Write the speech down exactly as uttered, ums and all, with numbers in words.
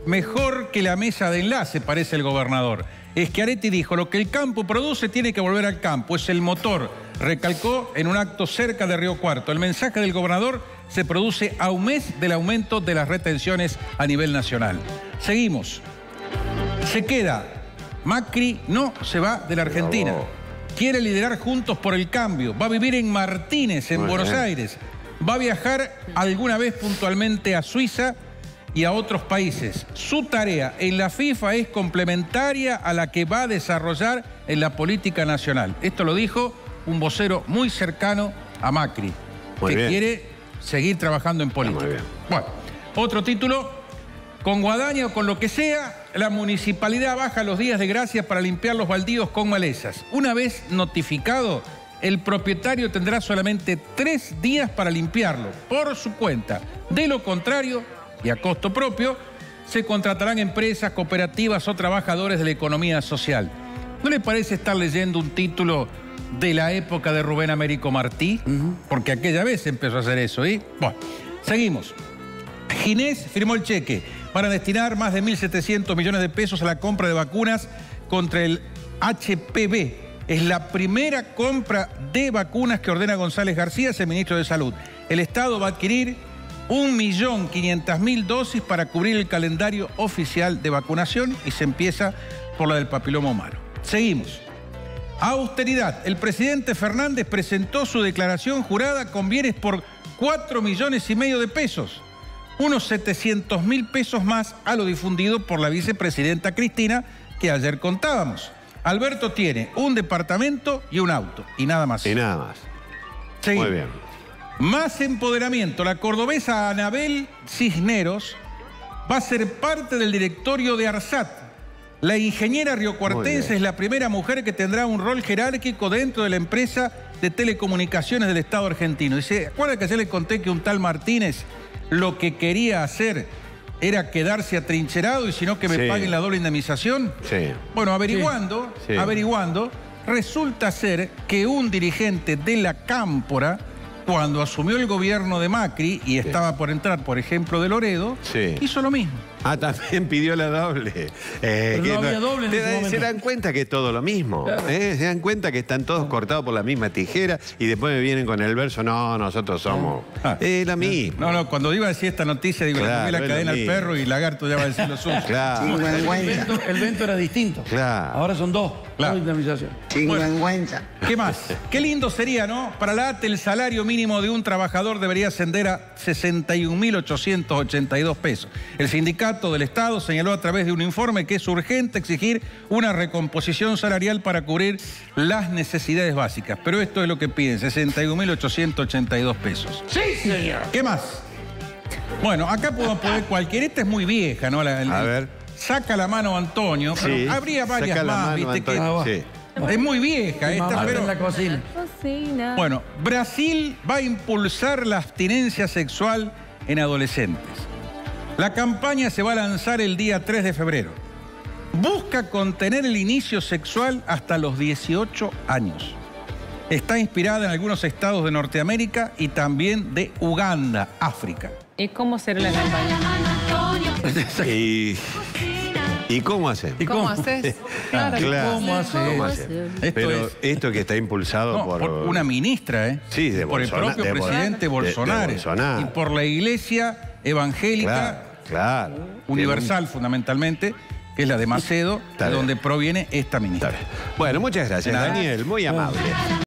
mejor que la mesa de enlace, parece el gobernador. Schiaretti dijo, lo que el campo produce tiene que volver al campo, es el motor. Recalcó en un acto cerca de Río Cuarto. El mensaje del gobernador se produce a un mes del aumento de las retenciones a nivel nacional. Seguimos. Se queda. Macri no se va de la Argentina. Quiere liderar Juntos por el Cambio. Va a vivir en Martínez, en Buenos Aires. Va a viajar alguna vez puntualmente a Suiza y a otros países. Su tarea en la FIFA es complementaria a la que va a desarrollar en la política nacional. Esto lo dijo un vocero muy cercano a Macri, muy que bien. quiere seguir trabajando en política. Muy bien. Bueno, otro título, con guadaña o con lo que sea, la municipalidad baja los días de gracia para limpiar los baldíos con malezas. Una vez notificado, el propietario tendrá solamente tres días para limpiarlo por su cuenta. De lo contrario, y a costo propio, se contratarán empresas, cooperativas o trabajadores de la economía social. ¿No le parece estar leyendo un título de la época de Rubén Américo Martí? Uh-huh. Porque aquella vez empezó a hacer eso, ¿eh? Bueno, seguimos. Ginés firmó el cheque para destinar más de mil setecientos millones de pesos a la compra de vacunas contra el H P V. Es la primera compra de vacunas que ordena González García, el ministro de Salud. El Estado va a adquirir un millón quinientas mil dosis para cubrir el calendario oficial de vacunación y se empieza por la del papiloma humano. Seguimos. Austeridad. El presidente Fernández presentó su declaración jurada con bienes por cuatro millones y medio de pesos. Unos setecientos mil pesos más a lo difundido por la vicepresidenta Cristina, que ayer contábamos. Alberto tiene un departamento y un auto, y nada más. Y nada más. Seguimos. Muy bien. Más empoderamiento. La cordobesa Anabel Cisneros va a ser parte del directorio de ARSAT. La ingeniera riocuartense es la primera mujer que tendrá un rol jerárquico dentro de la empresa de telecomunicaciones del Estado argentino. Dice, ¿acuerda que ayer le conté que un tal Martínez lo que quería hacer era quedarse atrincherado y si no que me sí. paguen la doble indemnización? Sí. Bueno, averiguando, sí. averiguando, resulta ser que un dirigente de la Cámpora, cuando asumió el gobierno de Macri y estaba sí. por entrar, por ejemplo, de Loredo, sí. hizo lo mismo. Ah, también pidió la doble. Eh, Pero no había doble en ese da, momento. Se dan cuenta que es todo lo mismo. Claro. ¿eh? Se dan cuenta que están todos cortados por la misma tijera y después me vienen con el verso, no, nosotros somos... Ah. Es la misma. No, no, cuando iba a decir esta noticia, digo, claro, le tomé la cadena al perro y Lagarto ya va a decir lo suyo. Claro. El vento, el vento era distinto. Claro. Ahora son dos. Claro. Bueno, ¿qué más? Qué lindo sería, ¿no? Para la A T E el salario mínimo de un trabajador debería ascender a sesenta y un mil ochocientos ochenta y dos pesos. El sindicato del Estado señaló a través de un informe que es urgente exigir una recomposición salarial para cubrir las necesidades básicas. Pero esto es lo que piden, sesenta y un mil ochocientos ochenta y dos pesos. Sí, señor. ¿Qué más? Bueno, acá podemos poner cualquier... Esta es muy vieja, ¿no? La, la, a ver. Saca la mano Antonio, pero sí, habría varias más, ¿viste? Que, ah, sí. Es muy vieja esta, pero... En la cocina. Bueno, Brasil va a impulsar la abstinencia sexual en adolescentes. La campaña se va a lanzar el día tres de febrero. Busca contener el inicio sexual hasta los dieciocho años. Está inspirada en algunos estados de Norteamérica y también de Uganda, África. ¿Y cómo será la campaña? Y... ¿Y cómo hacer? ¿Y cómo haces? Claro, claro. ¿Cómo hacer? ¿Cómo hacer? Esto Pero es, esto que está impulsado no, por... por una ministra, ¿eh? Sí, de Por Bolsonaro, el propio de, presidente de, Bolsonaro. de Bolsonaro. Y por la iglesia evangélica, claro, claro. universal fundamentalmente, que es la de Macedo, de donde proviene esta ministra. Bueno, muchas gracias, Daniel. Muy amable.